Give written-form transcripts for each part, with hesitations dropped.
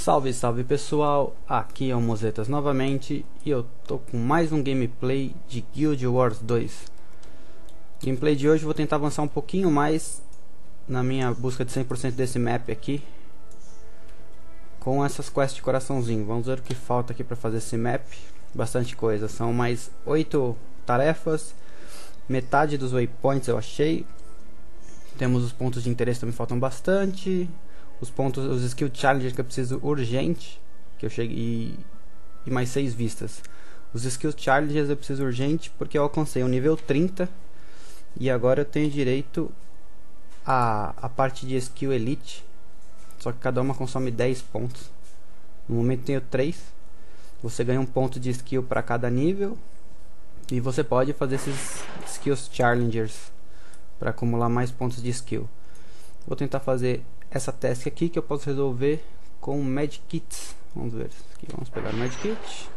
Salve, salve pessoal, aqui é o Mozetas novamente e eu tô com mais um gameplay de Guild Wars 2. Gameplay de hoje eu vou tentar avançar um pouquinho mais na minha busca de 100% desse map aqui, com essas quests de coraçãozinho. Vamos ver o que falta aqui para fazer esse map. Bastante coisa, são mais 8 tarefas, metade dos waypoints eu achei. Temos os pontos de interesse, também faltam bastante. Os skill challenges que eu preciso urgente, que eu cheguei, e mais 6 vistas. Os skill challenges eu preciso urgente porque eu alcancei o nível 30 e agora eu tenho direito a parte de skill elite, só que cada uma consome 10 pontos. No momento tenho 3. Você ganha um ponto de skill para cada nível e você pode fazer esses skills challengers para acumular mais pontos de skill. Vou tentar fazer essa task aqui que eu posso resolver com medkits. Vamos ver aqui, vamos pegar o medkit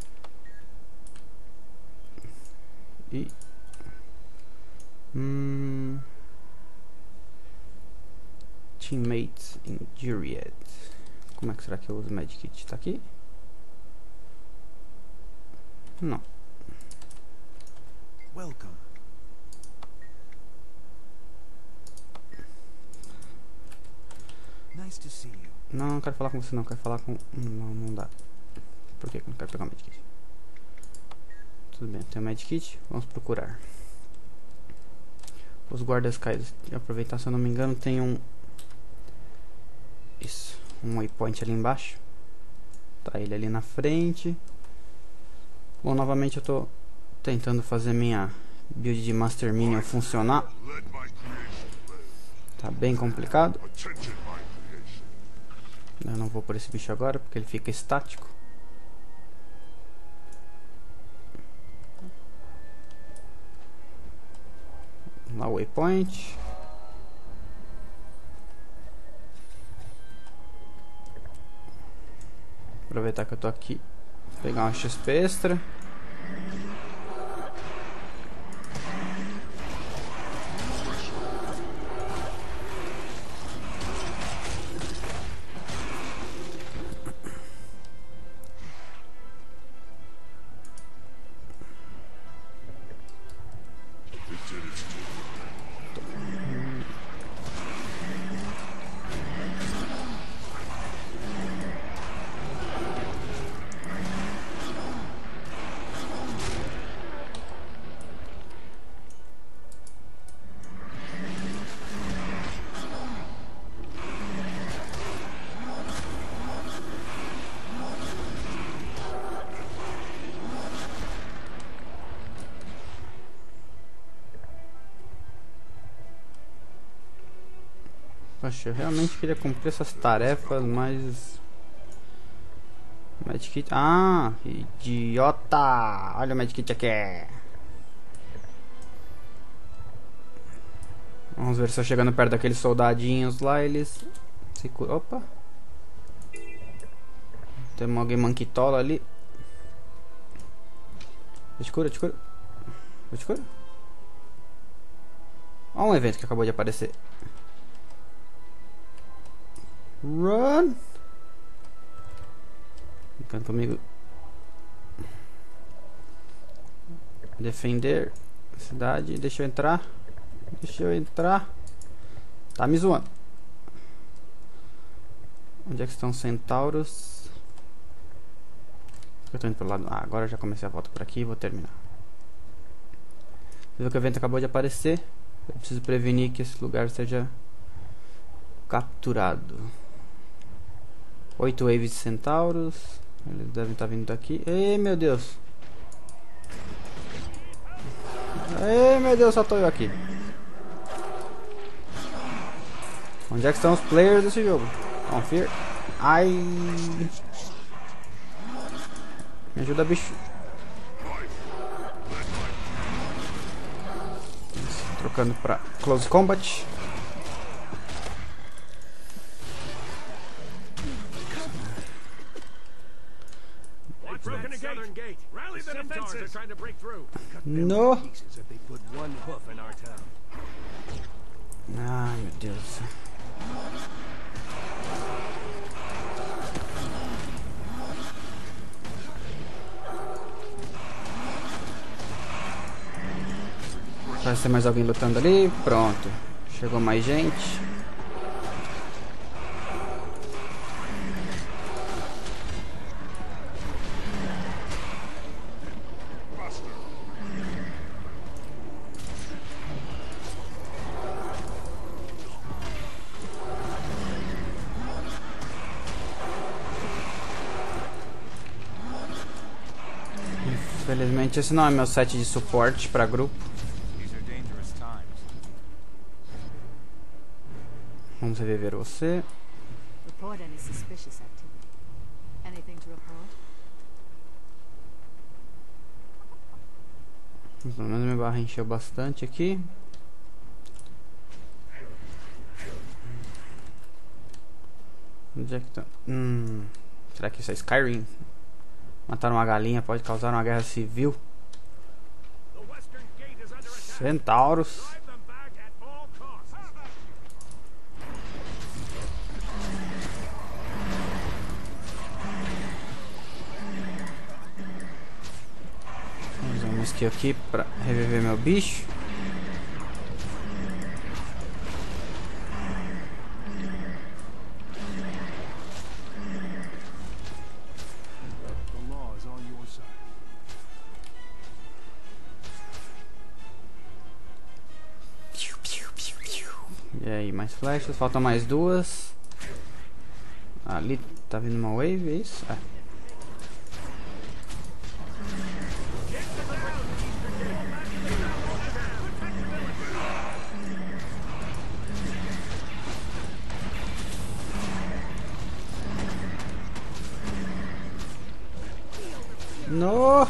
e teammates injured. Como é que será que eu uso o medkit? Tá aqui? Não. Welcome. Nice to see you. Não, não quero falar com você não, quero falar com... Não dá. Por que eu não quero pegar o medkit? Tudo bem, tem o medkit, vamos procurar. Os guardas caídos, aproveitar, se eu não me engano, tem um... Isso, um waypoint ali embaixo. Tá ele ali na frente. Bom, novamente eu tô tentando fazer minha build de Master Minion funcionar. Tá bem complicado. Eu não vou por esse bicho agora porque ele fica estático. Lá o waypoint. Aproveitar que eu tô aqui, pegar uma XP extra. Poxa, eu realmente queria cumprir essas tarefas, mas... Medkit... Ah, idiota! Olha o medkit aqui. Vamos ver se eu chegando perto daqueles soldadinhos lá, eles... se curam. Opa! Tem alguém manquitola ali. Te cura, te cura. Te cura. Olha um evento que acabou de aparecer. Run! Ficando comigo. Defender a cidade. Deixa eu entrar. Deixa eu entrar. Tá me zoando. Onde é que estão os centauros? Eu tô indo pro lado. Ah, agora eu já comecei a volta por aqui e vou terminar. Você viu que o evento acabou de aparecer. Eu preciso prevenir que esse lugar seja capturado. 8 waves de centauros. Eles devem estar vindo daqui. Ei, meu Deus. Ei, meu Deus, só tô eu aqui. Onde é que estão os players desse jogo? Confir. Ai. Me ajuda, bicho. Trocando pra Close Combat. No. Ai, meu Deus. Parece ter mais alguém lutando ali. Pronto. Chegou mais gente. Infelizmente esse não é meu set de suporte para grupo. Vamos reviver você. Report any suspicious activity. Anything to report? Pelo menos minha barra encheu bastante aqui. Onde é que tá? Será que isso é Skyrim? Matar uma galinha pode causar uma guerra civil. Centauros. Vamos usar uma skill aqui pra reviver meu bicho. E aí, mais flechas, faltam mais duas. Ali tá vindo uma wave, é isso? É. No!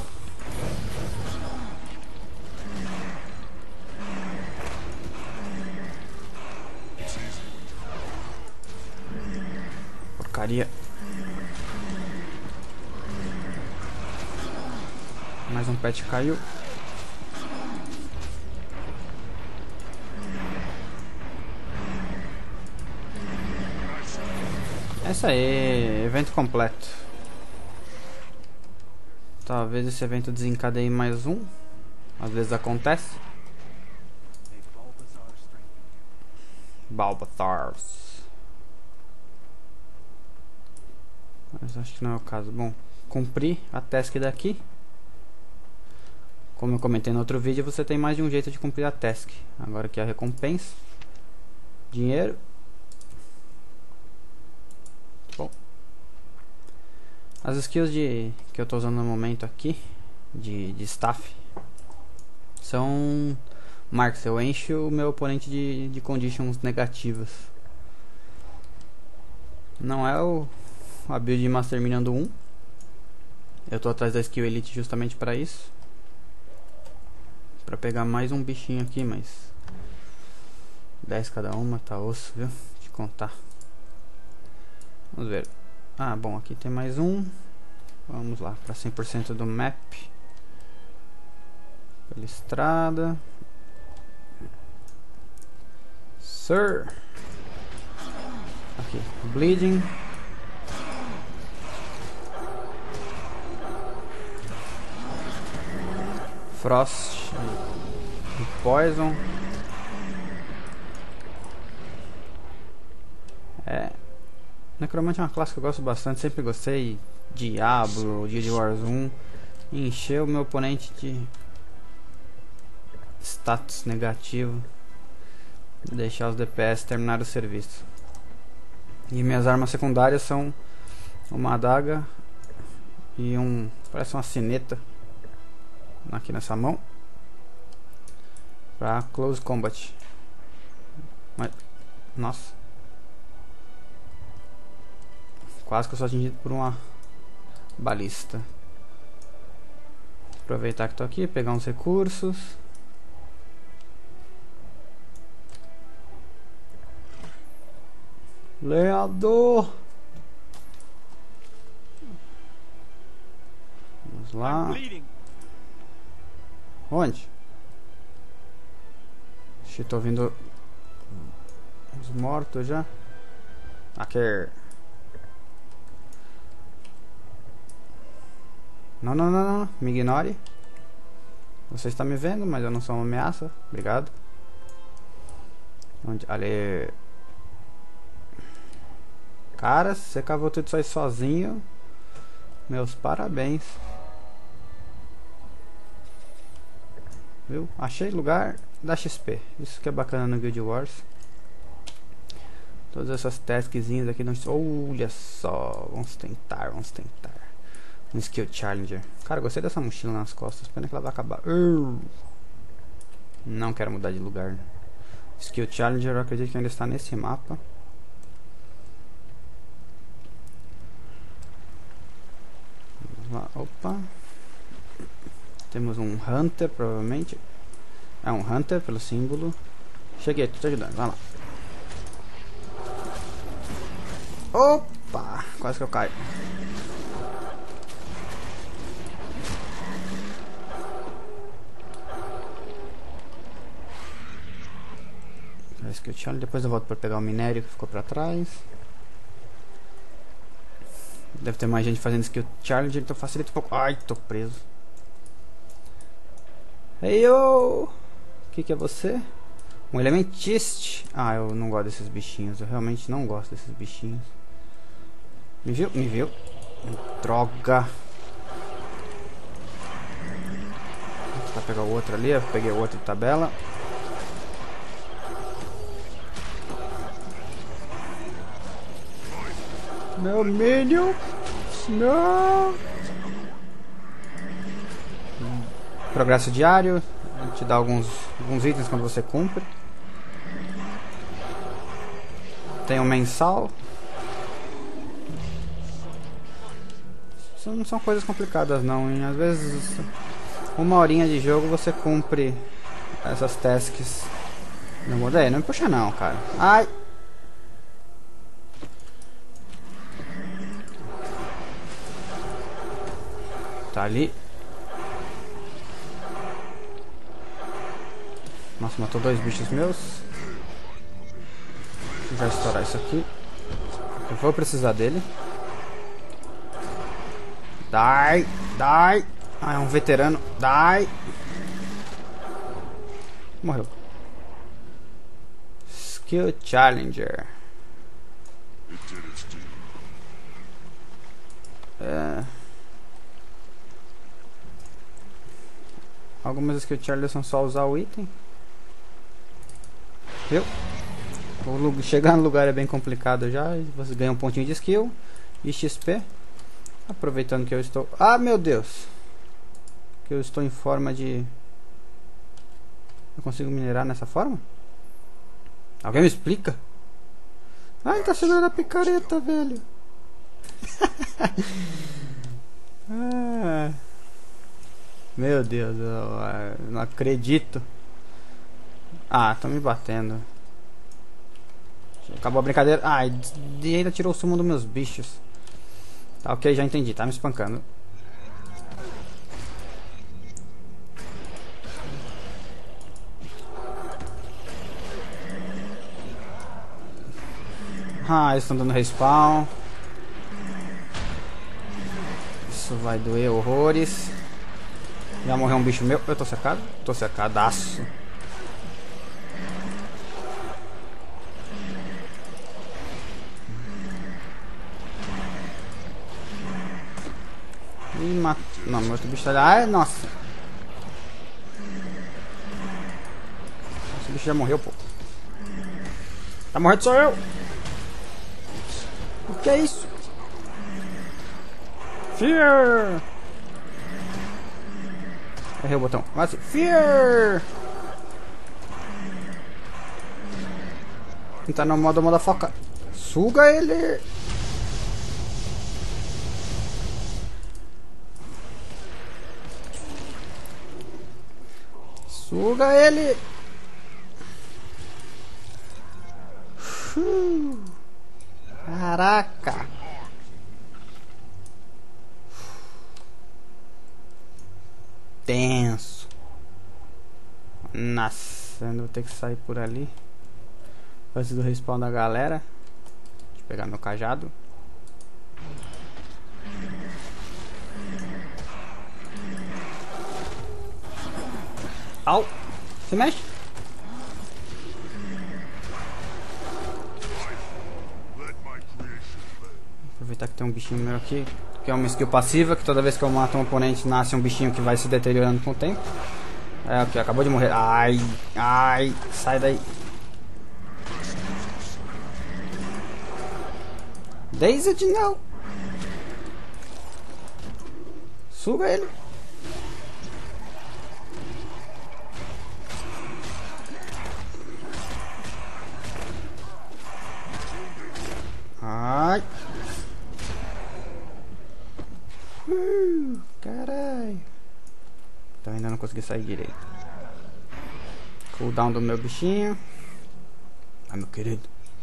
Porcaria. Mais um pet caiu. Essa aí, evento completo. Talvez esse evento desencadeie mais um. Às vezes acontece. Bulbasaurs. Mas acho que não é o caso. Bom, cumpri a task daqui. Como eu comentei no outro vídeo, você tem mais de um jeito de cumprir a task. Agora aqui a recompensa. Dinheiro. Bom. As skills que eu estou usando no momento aqui, de staff, são marks. Eu encho o meu oponente de conditions negativas. Não é a build de Master Minion do 1. Eu estou atrás da skill Elite justamente para isso. Para pegar mais um bichinho aqui, mas 10 cada uma, tá osso, viu? De contar. Vamos ver. Ah, bom, aqui tem mais um. Vamos lá, para 100% do map. Pela estrada. Sir. Aqui, Bleeding. Frost e Poison. Necromante é uma classe que eu gosto bastante, sempre gostei. Diablo, Guild Wars 1. Encheu o meu oponente de status negativo. Deixar os DPS terminar o serviço. E minhas armas secundárias são uma adaga e parece uma sineta aqui nessa mão para close combat. Mas, nossa, quase que eu sou atingido por uma balista. Aproveitar que tô aqui, pegar uns recursos. Lenhador. Vamos lá. Onde? Ixi, tô ouvindo os mortos já. Aqui. Não, não, não, não. Me ignore. Você está me vendo, mas eu não sou uma ameaça. Obrigado. Ali. Cara, você cavou tudo isso aí sozinho. Meus parabéns. Viu? Achei lugar da XP. Isso que é bacana no Guild Wars. Todas essas taskzinhas aqui não... Olha só. Vamos tentar. Um Skill Challenger. Cara, gostei dessa mochila nas costas. Pena que ela vai acabar. Não quero mudar de lugar. Skill Challenger, eu acredito que ainda está nesse mapa. Opa. Temos um Hunter, provavelmente. É um Hunter, pelo símbolo. Cheguei, tô te ajudando, vai lá. Opa! Quase que eu caio. Depois eu volto para pegar o minério que ficou pra trás. Deve ter mais gente fazendo skill challenge, então facilita um pouco. Ai, tô preso. Hey yo! O que é você? Um elementiste. Ah, eu não gosto desses bichinhos. Eu realmente não gosto desses bichinhos. Me viu? Me viu. Droga. Vou tentar pegar o outro ali. Eu peguei o outro de tabela. Meu minion. Não. Progresso diário. Te dá alguns itens quando você cumpre. Tem um mensal. Isso não são coisas complicadas não, hein? Às vezes uma horinha de jogo você cumpre essas tasks. Não mudei, não me puxa não, cara. Ai! Tá ali. Nossa, matou dois bichos meus. Vou já estourar isso aqui. Eu vou precisar dele. Die! Die! Ah, é um veterano. Die! Morreu. Skill Challenger. Algumas Skill Challenger são só usar o item. Viu? Chegar no lugar é bem complicado já. Você ganha um pontinho de skill e XP. Aproveitando que eu estou... Ah, meu Deus! Que eu estou em forma de... Eu consigo minerar nessa forma? Alguém me explica? Ai, tá segurando a picareta, velho. Ah, meu Deus, eu não acredito. Ah, estão me batendo. Acabou a brincadeira. Ai, e ainda tirou o sumo dos meus bichos. Tá, ok, já entendi, tá me espancando. Ah, eles estão dando respawn. Isso vai doer horrores. Já morreu um bicho meu. Eu tô cercado? Tô cercadaço. Não, meu outro bicho tá ali. Ai, nossa. Esse bicho já morreu, pô. Tá morrendo sou eu. O que é isso? Fear! Errei o botão. Mas Fear! Tá no modo motherfucker. Suga ele! Suga ele! Caraca! Tenso! Nossa, eu vou ter que sair por ali antes do respawn da galera. Deixa eu pegar meu cajado. Au! Se mexe! Aproveitar que tem um bichinho meu aqui, que é uma skill passiva, que toda vez que eu mato um oponente nasce um bichinho que vai se deteriorando com o tempo. É, ok, acabou de morrer. Ai, ai, sai daí. Dazed não. Suga ele. Ai. Caralho. Então ainda não consegui sair direito. Cooldown do meu bichinho. Ai, meu querido.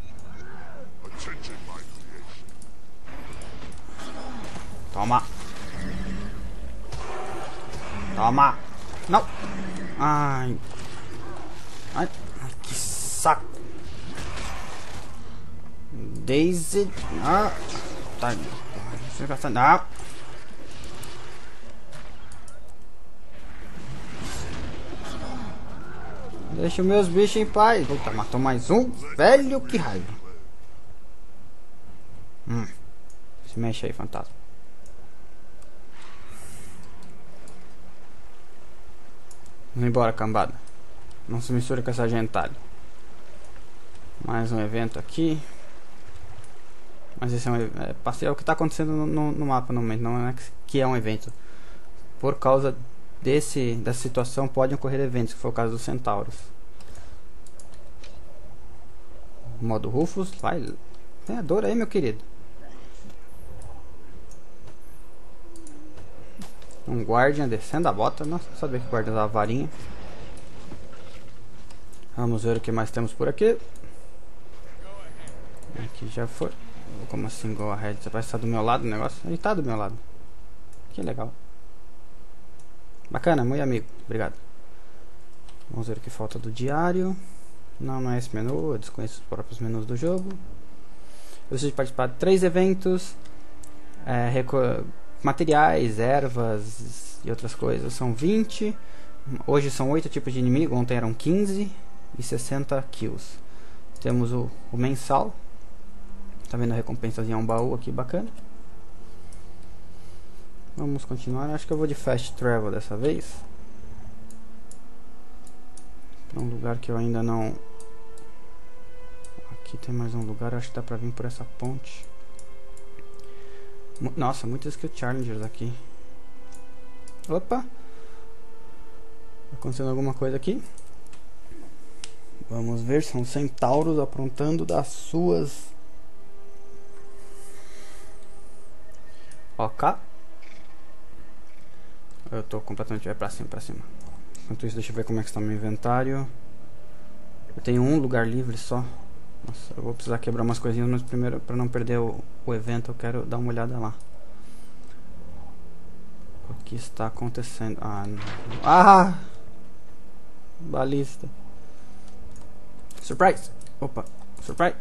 Toma. Toma. Não. Ai. Ai, que saco. Daisy. Ah. Tá. Não. Deixa os meus bichos em paz. Puta, matou mais um. Velho, que raiva. Se mexe aí, fantasma. Vamos embora, cambada. Não se misture com essa gentalha. Mais um evento aqui. Mas esse é um é o que está acontecendo no mapa no momento. Não é que é um evento. Por causa dessa situação podem ocorrer eventos, que foi o caso dos centauros. Modo Rufus. Vai. Tem a dor aí, meu querido. Um guardian descendo a bota. Nossa, não sabia que o guardian usava varinha. Vamos ver o que mais temos por aqui. Aqui já foi. Como assim, go ahead? Você vai estar do meu lado o negócio? Ele tá do meu lado. Que legal. Bacana, muito amigo. Obrigado. Vamos ver o que falta do diário. Não é esse menu. Eu desconheço os próprios menus do jogo. Eu preciso participar de 3 eventos. Materiais, ervas e outras coisas. São 20. Hoje são 8 tipos de inimigo. Ontem eram 15 e 60 kills. Temos o mensal. Tá vendo a recompensazinha? Um baú aqui bacana. Vamos continuar. Acho que eu vou de fast travel dessa vez. Pra um lugar que eu ainda não... Aqui tem mais um lugar. Acho que dá pra vir por essa ponte. Nossa, muitos skill challengers aqui. Opa! Tá acontecendo alguma coisa aqui. Vamos ver. São centauros aprontando das suas... Ok. Eu tô completamente pra cima. Enquanto isso, deixa eu ver como é que está meu inventário. Eu tenho um lugar livre só. Nossa, eu vou precisar quebrar umas coisinhas, mas primeiro, pra não perder o evento, eu quero dar uma olhada lá. O que está acontecendo? Ah! Balista. Surprise! Opa, surprise!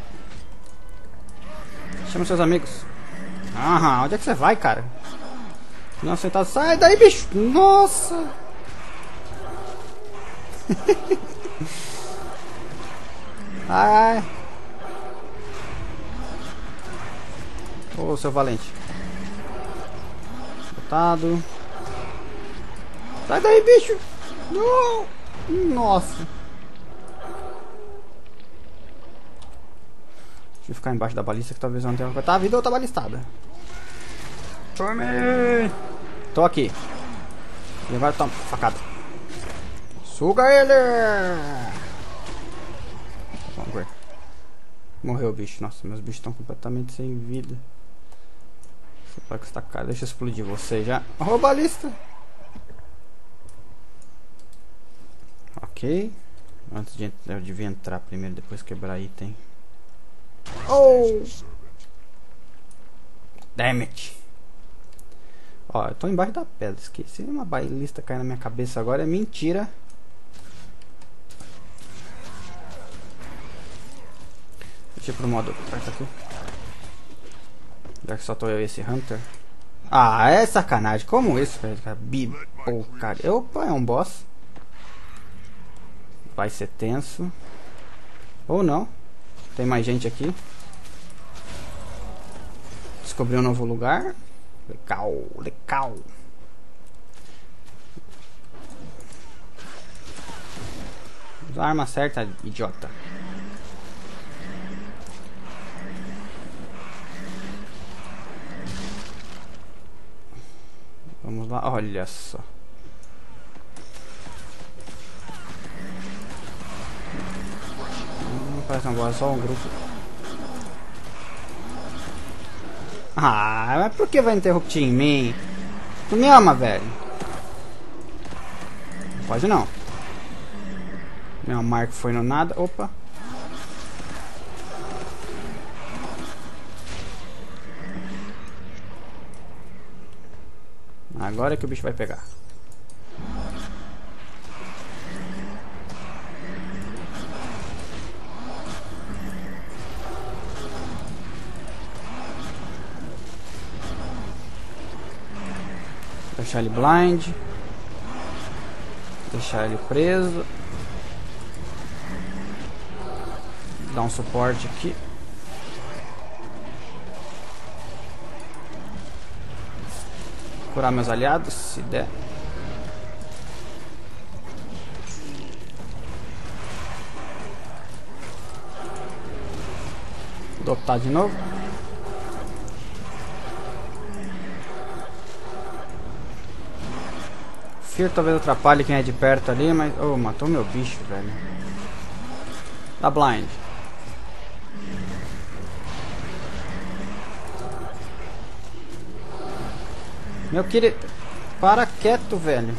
Chama seus amigos. Onde é que você vai, cara? Não, sentado. Sai daí, bicho! Nossa! Ai! Ô, seu valente. Botado. Sai daí, bicho! Não! Nossa! Deixa eu ficar embaixo da balista que talvez eu não tenha... Tá, a vida ou tá balistada. Tome! Tô aqui. E agora toma, facada. Suga ele! Vamos ver. Morreu o bicho. Nossa, meus bichos estão completamente sem vida. Só que está cara. Deixa eu explodir você já. Oh, balista! Ok. Antes de eu devia entrar primeiro, depois quebrar item. Oh! Damn it! Ó, eu tô embaixo da pedra. Esqueci. Uma balista cair na minha cabeça agora é mentira. Deixa eu ir pro modo perto aqui. Já que só tô eu e esse Hunter. Ah, é sacanagem. Como isso, velho? Cara? Cara. Opa, é um boss. vai ser tenso. Ou não. Tem mais gente aqui. Descobri um novo lugar. Legal, legal. Usa a arma certa, idiota. Vamos lá, olha só. Parece uma boa, só um grupo. Ah, mas por que vai interruptir em mim? Tu me ama, velho. Não pode não. Meu marco foi no nada. Opa. Agora é que o bicho vai pegar. Deixar ele blind. Deixar ele preso. Dar um suporte aqui. Curar meus aliados, se der. Doptar de novo. Fear talvez atrapalhe quem é de perto ali, mas... Oh, matou meu bicho, velho. Dá blind. Meu querido... Para quieto, velho.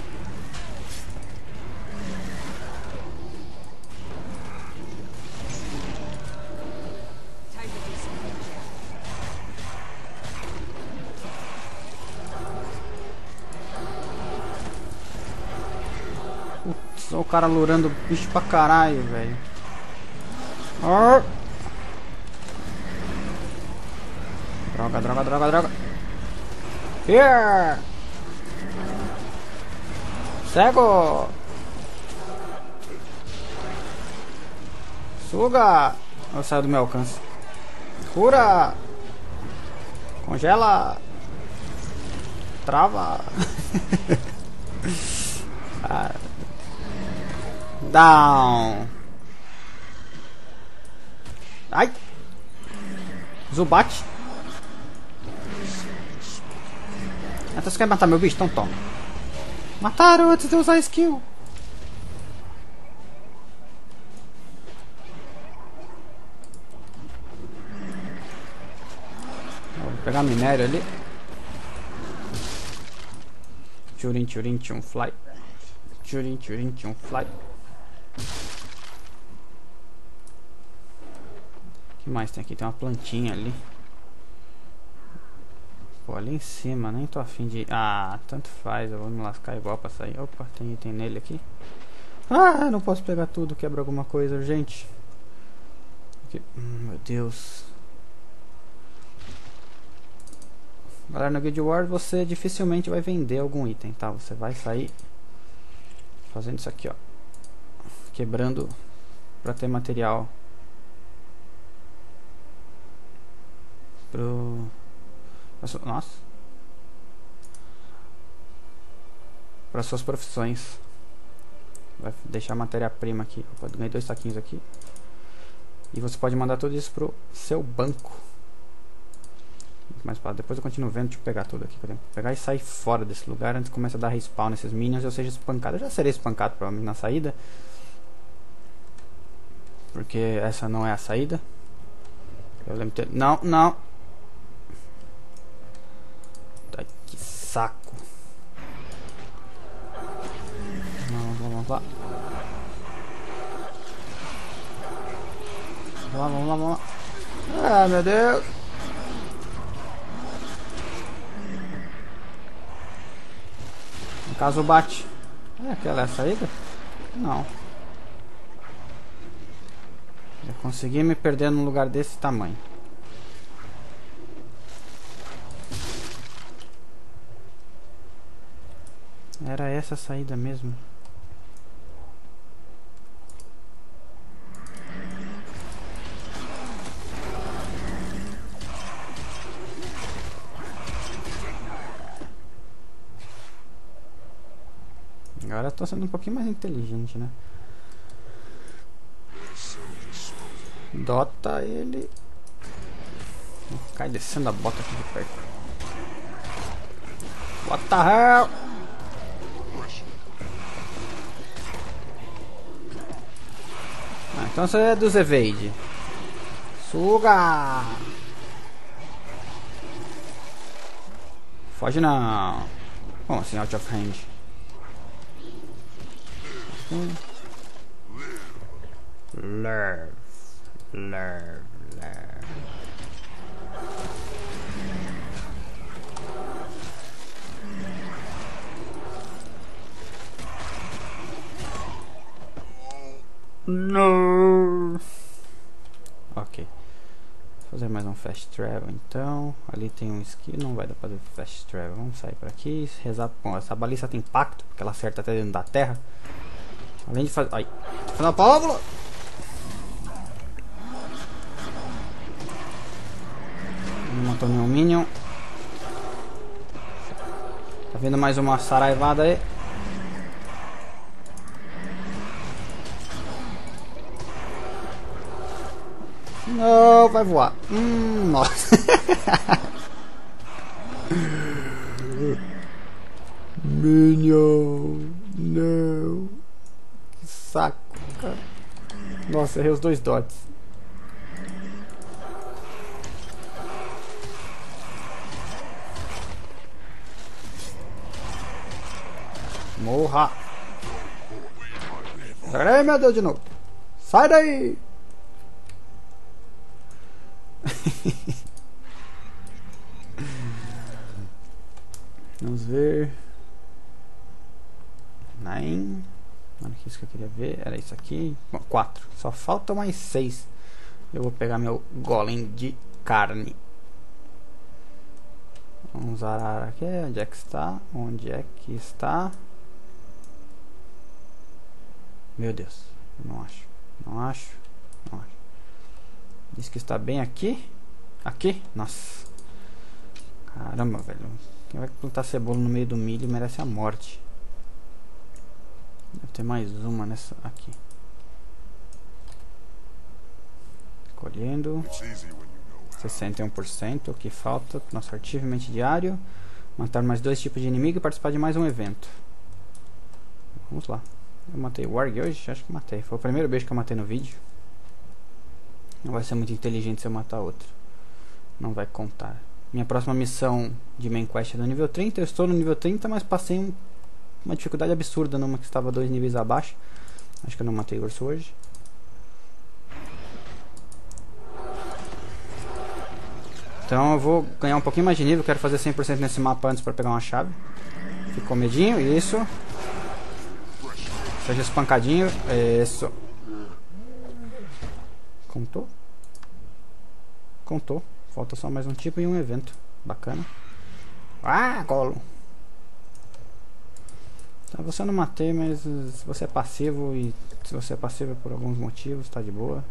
Putz, olha o cara lurando o bicho pra caralho, velho. Droga, droga, droga, droga. Here! Cego! Suga! Oh, saiu do meu alcance. Cura! Congela! Trava! Ah. Down! Ai! Zubat! Então você quer matar meu bicho? Então toma. Mataram antes de eu usar a skill. Vou pegar minério ali. Churin, churin, chum, fly. Churin, churin, chum, fly. O que mais tem aqui? Tem uma plantinha ali. Pô, ali em cima, nem tô afim de... Ah, tanto faz, eu vou me lascar igual pra sair. Opa, tem item nele aqui. Ah, não posso pegar tudo, quebra alguma coisa urgente. Aqui. Meu Deus. Galera, no Guild Wars você dificilmente vai vender algum item, tá? Você vai sair fazendo isso aqui, ó. Quebrando pra ter material pro... Nossa. Para suas profissões. Vai deixar matéria-prima aqui. Opa, ganhei 2 saquinhos aqui. E você pode mandar tudo isso pro seu banco. Mas depois eu continuo vendo. Deixa eu pegar tudo aqui. Pegar e sair fora desse lugar antes que comece a dar respawn nesses minions. Eu seja espancado. Eu já serei espancado provavelmente na saída. Porque essa não é a saída. Eu lembro de ter... Não, não. Que saco. Vamos lá. Vamos lá, vamos lá. Ah, meu Deus. No caso bate. É aquela é a saída? Não. Eu consegui me perder num lugar desse tamanho. Era essa a saída mesmo. Agora eu tô sendo um pouquinho mais inteligente, né? Dota ele. Cai descendo a bota aqui de perto. What the hell? Ah, então você é dos evade. Suga! Foge não. Como assim out of range? Lurve. Lurve. Lurve. No. Ok. Vou fazer mais um fast travel então. Ali tem um skill, não vai dar pra fazer fast travel. Vamos sair por aqui. Rezar. Bom, essa balista tem impacto, porque ela acerta até dentro da terra. Além de fazer. Ai! Final pólvula! Não matou nenhum minion. Tá vindo mais uma saraivada aí. Não, vai voar. Nossa. Minion. Não. Que saco, cara. Nossa, errei os 2 dots. Morra. Ai, meu Deus, de novo. Sai daí. Vamos ver. Nine. Olha que isso que eu queria ver. Era isso aqui. Bom, 4. Só falta mais 6. Eu vou pegar meu golem de carne. Vamos arar aqui. Onde é que está? Onde é que está? Meu Deus. Não acho. Não acho. Não acho. Diz que está bem aqui. Aqui? Nossa. Caramba, velho. Quem vai plantar cebola no meio do milho merece a morte. Deve ter mais uma nessa aqui. Colhendo. 61%. O que falta? Nosso achievement diário. Matar mais 2 tipos de inimigo e participar de mais um evento. Vamos lá. Eu matei o Warg hoje? Acho que matei. Foi o primeiro beijo que eu matei no vídeo. Não vai ser muito inteligente se eu matar outro. Não vai contar. Minha próxima missão de main quest é do nível 30. Eu estou no nível 30, mas passei uma dificuldade absurda numa que estava 2 níveis abaixo. Acho que eu não matei urso hoje. Então eu vou ganhar um pouquinho mais de nível. Quero fazer 100% nesse mapa antes para pegar uma chave. Ficou medinho, isso. Seja espancadinho, isso. Contou? Contou. Falta só mais um tipo e um evento. Bacana. Ah, Gollum. Tá, você eu não matei, mas você é passivo. E se você é passivo é por alguns motivos, tá de boa.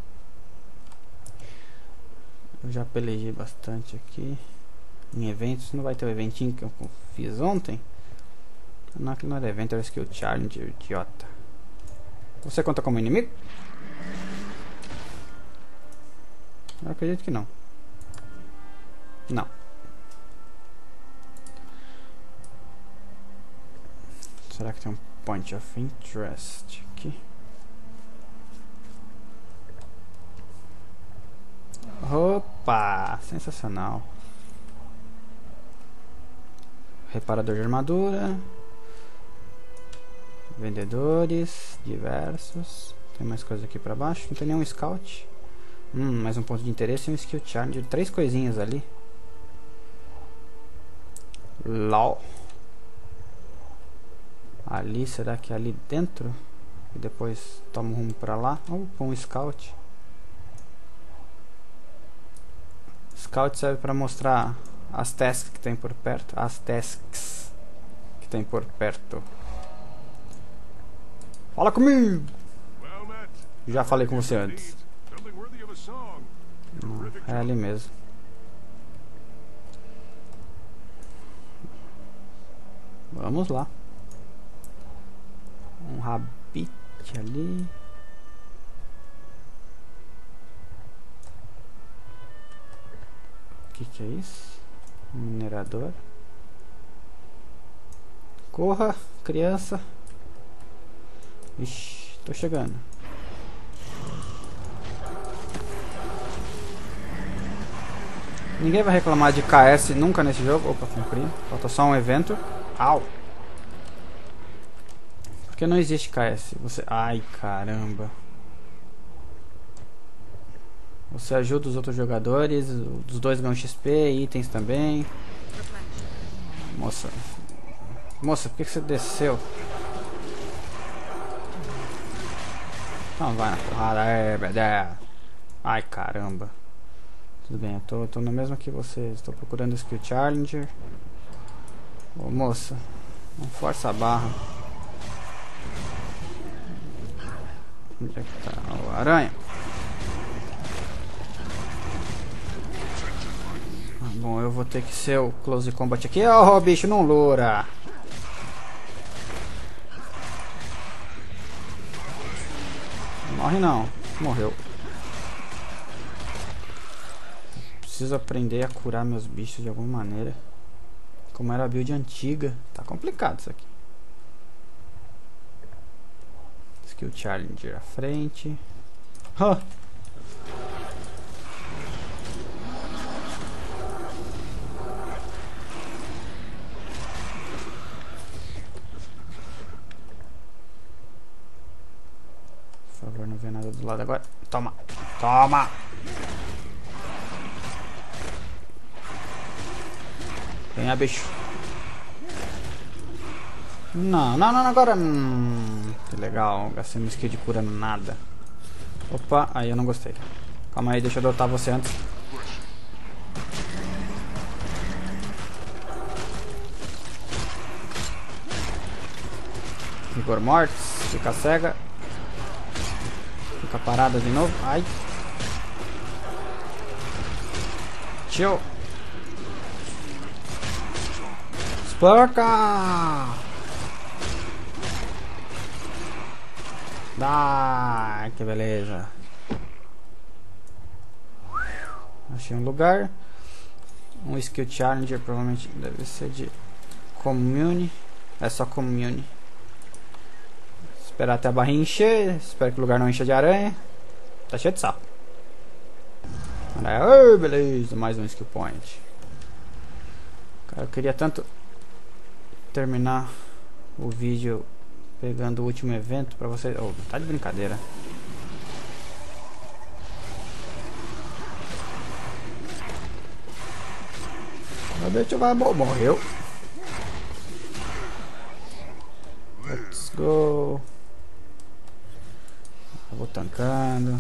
Eu já pelejei bastante aqui. Em eventos, não vai ter o eventinho que eu fiz ontem. Não, que não era evento, era skill challenge, idiota. Você conta como inimigo? Eu acredito que não. Não. Será que tem um point of interest aqui? Opa! Sensacional. Reparador de armadura. Vendedores diversos. Tem mais coisa aqui pra baixo. Não tem nenhum scout. Mais um ponto de interesse e um skill challenge. 3 coisinhas ali. LOL. Ali, será que é ali dentro? E depois toma um rumo pra lá. Opa, um scout. Scout serve pra mostrar as tasks que tem por perto. As tasks que tem por perto. Fala comigo! Já falei com você antes. Não, é ali mesmo. Vamos lá. rabbit ali. O que é isso? Minerador. Corra, criança. Ixi, tô chegando. Ninguém vai reclamar de KS nunca nesse jogo. Opa, cumpri. Falta só um evento. Au! Porque não existe KS. Você... Ai, caramba. Você ajuda os outros jogadores. Os dois ganham XP, itens também. Moça. Moça, por que você desceu? Então vai na porrada. Ai, caramba. Tudo bem, eu tô no mesmo que vocês. Estou procurando Skill Challenger. Ô moça, não força a barra. Onde é que tá o aranha? Bom, eu vou ter que ser o Close Combat aqui. Ó, bicho, não loura. Morre não, morreu. Preciso aprender a curar meus bichos de alguma maneira. Como era a build antiga. Tá complicado isso aqui. Skill Challenger à frente. Huh. Por favor, não vê nada do lado agora. Toma. Toma. Venha, bicho. Não, agora. Que legal, gastei meu skill de cura nada. Opa, aí eu não gostei. Calma aí, deixa eu adotar você antes. Rigor Mortis, fica cega. Fica parada de novo. Ai. Tchau. Porca! Ah, que beleza. Achei um lugar. Um Skill Challenger, provavelmente deve ser de Commune. É só Commune. Esperar até a barrinha encher. Espero que o lugar não encha de aranha. Tá cheio de sapo. Oh, beleza, mais um Skill Point. Cara, eu queria tanto terminar o vídeo pegando o último evento pra vocês. Oh, tá de brincadeira. O bicho vai morreu. Let's go. Eu vou tancando.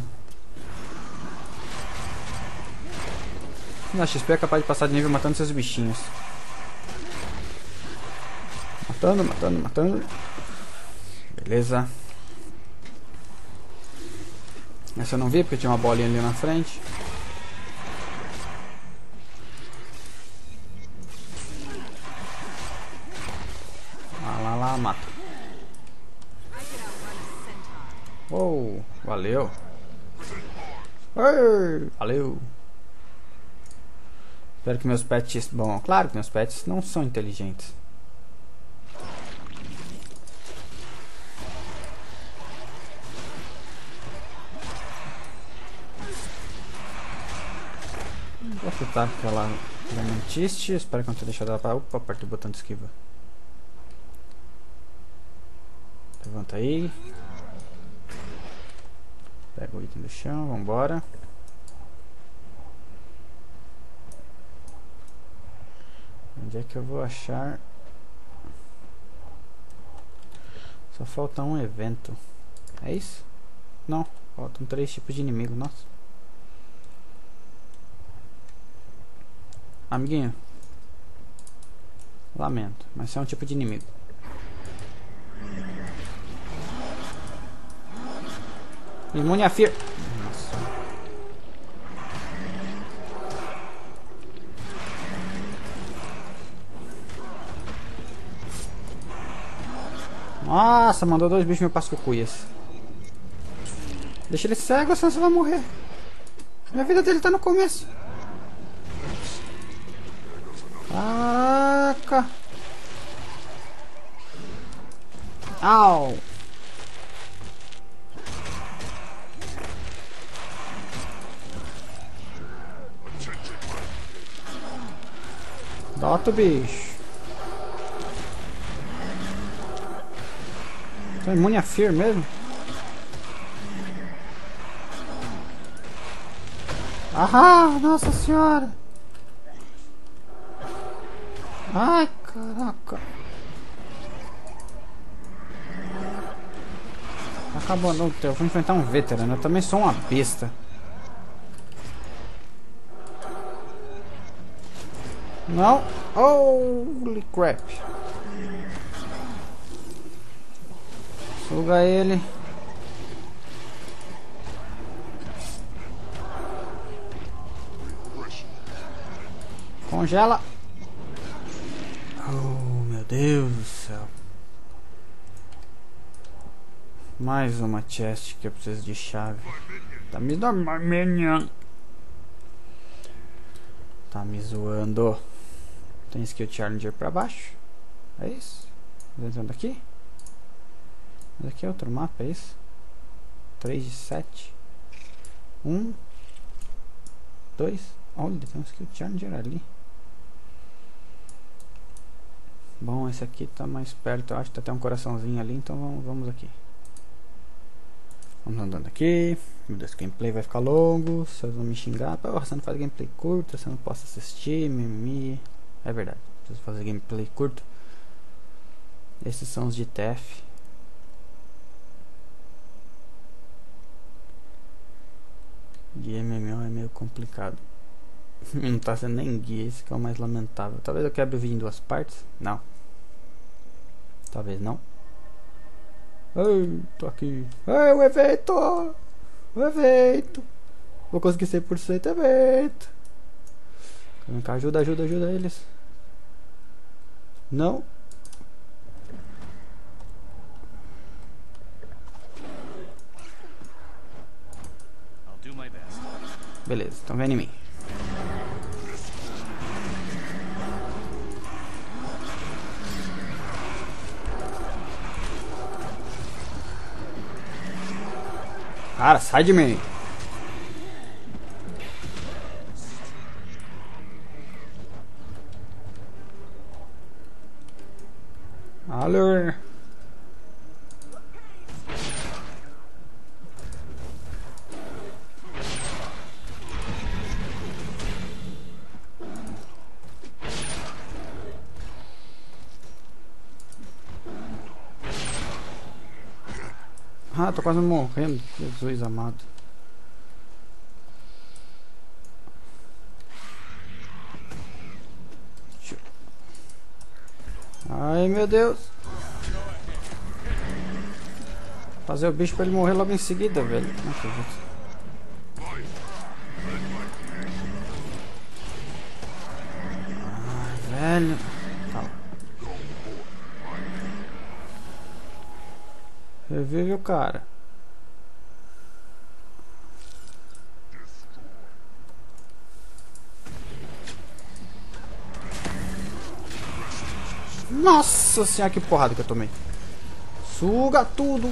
Na XP é capaz de passar de nível matando seus bichinhos. Matando. Beleza. Essa eu não vi porque tinha uma bolinha ali na frente. Lá, mata. Uou, valeu. Valeu. Espero que meus pets... Bom, claro que meus pets não são inteligentes. Vou chutar aquela Lamantiste. Espero que não tenha deixado ela para... Opa, apertei o botão de esquiva. Levanta aí. Pega o item do chão, vambora. Onde é que eu vou achar? Só falta um evento. É isso? Não, faltam 3 tipos de inimigo, nossa. Amiguinho, lamento, mas isso é um tipo de inimigo. Imune a Fear. Nossa. Nossa, mandou 2 bichos meu pascocuias. Deixa ele cego, senão você vai morrer. A vida dele tá no começo. Caraca. Au. Dá outro bicho. Tô imune a Fear mesmo? Ah, nossa senhora. Ai, caraca. Acabou, não, eu vou enfrentar um veterano. Eu também sou uma besta. Não. Holy crap. Suga ele. Congela. Oh, meu Deus do céu. Mais uma chest que eu preciso de chave. Tá me dando. Tá me zoando. Tem skill challenger pra baixo. É isso? Entrando aqui? Mas aqui é outro mapa, é isso? 3 de 7. 1 2. Olha, tem um skill challenger ali. Bom, esse aqui tá mais perto, eu acho que tá até um coraçãozinho ali, então vamos aqui. Vamos andando aqui. Meu Deus, o gameplay vai ficar longo. Se eu não me xingar, pô, você não faz gameplay curto, você não posso assistir, mimimi. É verdade, preciso fazer gameplay curto. Esses são os de TF. De MMO é meio complicado. Não tá sendo nem guia, esse que é o mais lamentável. Talvez eu quebre o vídeo em 2 partes. Não. Talvez não. Ei, tô aqui. Ei, o evento! O evento! Vou conseguir 100% evento. Vem cá, ajuda eles. Não. Beleza, estão vendo em mim. Cara, sai de mim. Alô. Ah, tô quase morrendo. Jesus amado. Ai, meu Deus. Fazer o bicho pra ele morrer logo em seguida, velho. Não acredito. Ai, velho. Tá. Revive o cara. Nossa senhora, que porrada que eu tomei. Suga tudo.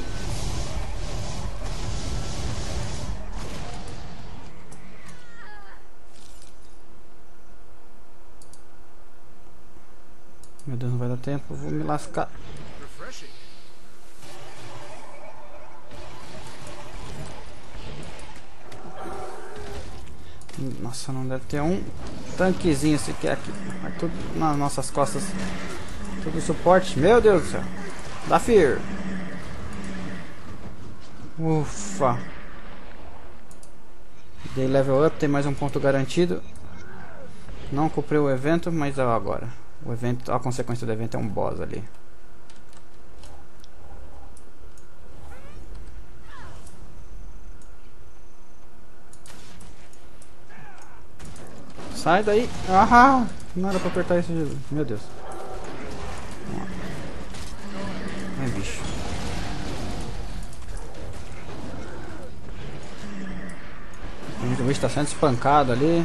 Meu Deus, não vai dar tempo. Eu vou me lascar. Nossa, não deve ter um tanquezinho sequer aqui. Vai tudo nas nossas costas. Tudo suporte. Meu Deus do céu. Dá Fear. Ufa. Dei level up. Tem mais um ponto garantido. Não comprei o evento, mas agora. O evento, a consequência do evento é um boss ali. Sai daí. Ah, não era pra apertar isso. Meu Deus. Ai, bicho. O bicho tá sendo espancado ali.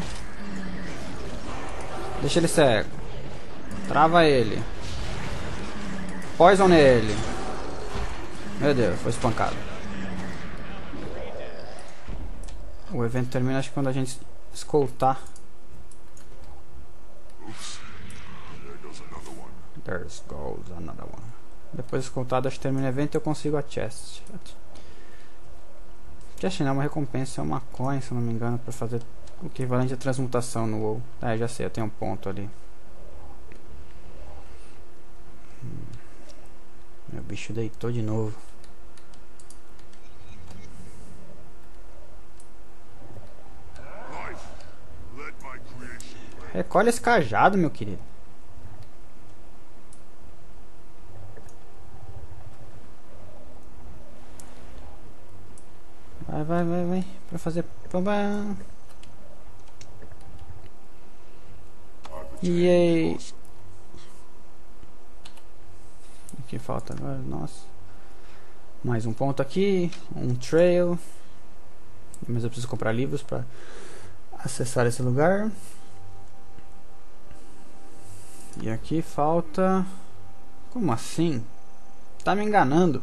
Deixa ele cego. Trava ele. Poison nele. Meu Deus, foi espancado. O evento termina, acho que quando a gente escoltar. There goes another one. Depois de escoltado, acho que termina o evento e eu consigo a chest. Chest não é uma recompensa, é uma coin, se eu não me engano, para fazer o equivalente à transmutação no WoW. Ah, já sei, eu tenho um ponto ali. Meu bicho deitou de novo. Recolhe esse cajado, meu querido. Vai. Pra fazer... E aí... O que falta agora? Nossa. Mais um ponto aqui. Um trail. Mas eu preciso comprar livros pra acessar esse lugar. E aqui falta... Como assim? Tá me enganando.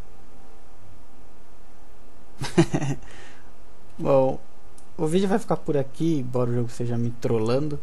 Bom, o vídeo vai ficar por aqui, embora o jogo esteja me trollando.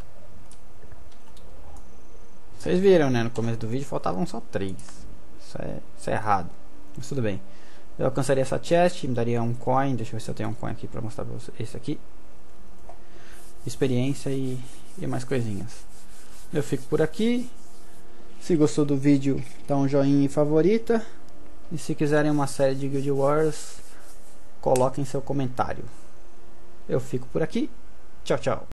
Vocês viram, né? No começo do vídeo faltavam só 3. Isso é errado. Mas tudo bem. Eu alcançaria essa chest, me daria um coin. Deixa eu ver se eu tenho um coin aqui pra mostrar pra vocês. Esse aqui. Experiência e mais coisinhas. Eu fico por aqui. Se gostou do vídeo, dá um joinha e favorita. E se quiserem uma série de Guild Wars, coloquem seu comentário. Eu fico por aqui. Tchau, tchau.